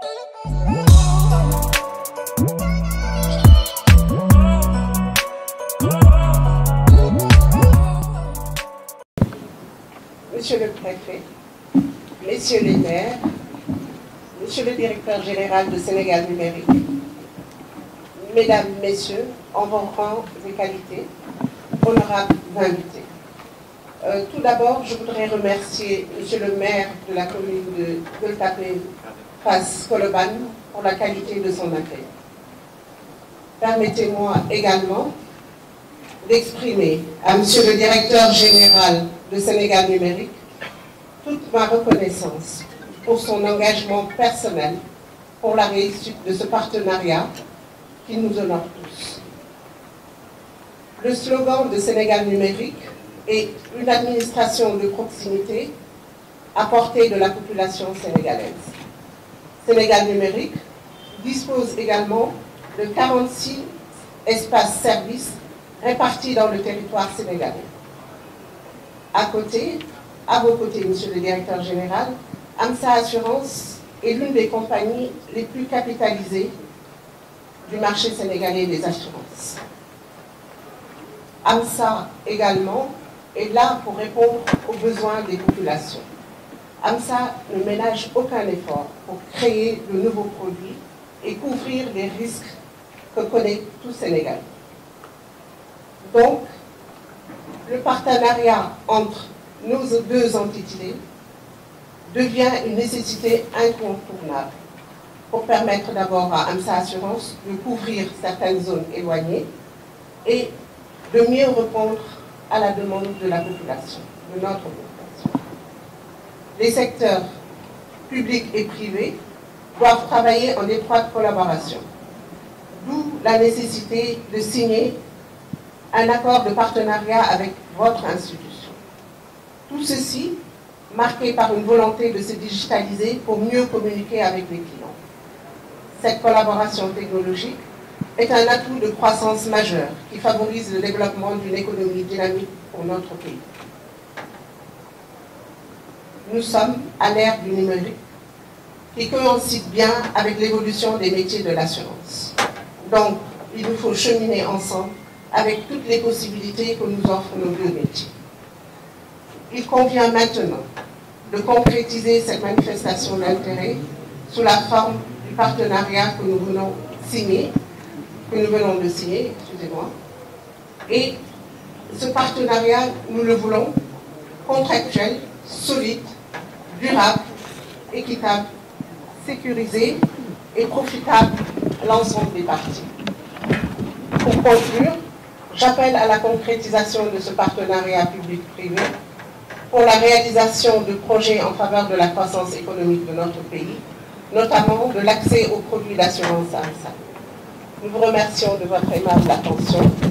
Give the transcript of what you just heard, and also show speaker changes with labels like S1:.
S1: Monsieur le préfet, messieurs les maires, monsieur le directeur général de Sénégal Numérique, mesdames, messieurs, en vos rangs et qualités, honorables invités. Tout d'abord, je voudrais remercier monsieur le maire de la commune de Gueule-Tapée, Fass Colobane, pour la qualité de son accueil. Permettez-moi également d'exprimer à monsieur le directeur général de Sénégal Numérique toute ma reconnaissance pour son engagement personnel pour la réussite de ce partenariat qui nous honore tous. Le slogan de Sénégal Numérique est une administration de proximité à portée de la population sénégalaise. Sénégal Numérique dispose également de 46 espaces services répartis dans le territoire sénégalais. À vos côtés, monsieur le directeur général, AMSA Assurance est l'une des compagnies les plus capitalisées du marché sénégalais des assurances. AMSA également est là pour répondre aux besoins des populations. AMSA ne ménage aucun effort pour créer de nouveaux produits et couvrir les risques que connaît tout Sénégal. Donc, le partenariat entre nos deux entités devient une nécessité incontournable pour permettre d'abord à AMSA Assurance de couvrir certaines zones éloignées et de mieux répondre à la demande de la population, de notre population. Les secteurs publics et privés doivent travailler en étroite collaboration, d'où la nécessité de signer un accord de partenariat avec votre institution. Tout ceci marqué par une volonté de se digitaliser pour mieux communiquer avec les clients. Cette collaboration technologique est un atout de croissance majeur qui favorise le développement d'une économie dynamique pour notre pays. Nous sommes à l'ère du numérique qui coïncide bien avec l'évolution des métiers de l'assurance. Donc, il nous faut cheminer ensemble avec toutes les possibilités que nous offrent nos deux métiers. Il convient maintenant de concrétiser cette manifestation d'intérêt sous la forme du partenariat que nous venons de signer, excusez-moi. Et ce partenariat, nous le voulons contractuel, solide, durable, équitable, sécurisé et profitable à l'ensemble des parties. Pour conclure, j'appelle à la concrétisation de ce partenariat public-privé pour la réalisation de projets en faveur de la croissance économique de notre pays, notamment de l'accès aux produits d'assurance AMSA. Nous vous remercions de votre aimable attention.